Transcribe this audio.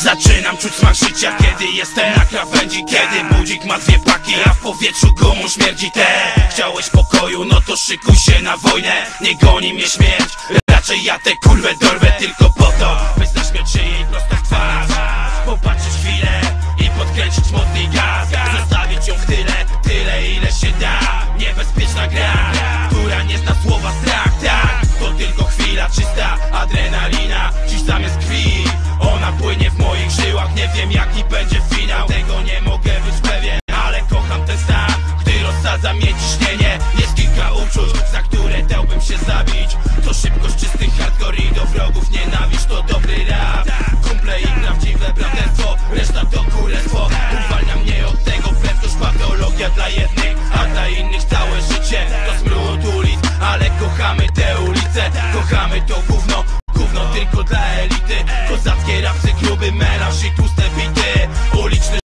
Zaczynam czuć smak życia, kiedy jestem na krawędzi. Kiedy budzik ma dwie paki, a w powietrzu gumą śmierdzi te. Chciałeś pokoju, no to szykuj się na wojnę. Nie goni mnie śmierć, raczej ja tę kurwę dorwę tylko po to, by zaśmiać się jej prosto w twarz. Popatrzeć chwilę i podkręcić mocniej gaz. Zostawić ją w tyle ile się da. Niebezpieczna gra, która nie zna słowa strach. Tak, to tylko chwila, czysta adrenalina. Dziś zamiast krwi ona płynie w moich żyłach. Nie wiem jaki będzie finał, tego nie mogę być pewien, ale kocham ten stan, gdy rozsadza mnie ciśnienie. Jest kilka uczuć, za które dałbym się zabić. To szybkość, czysty hardcore i do wrogów nienawiść. To dobry rap, kumple i prawdziwe braterstwo. Reszta to kurestwo, uwalnia mnie od tego prędkość. Patologia dla jednych, a dla innych całe życie to smród ulic. Ale kochamy te ulice, kochamy to gówno, gówno tylko dla elity.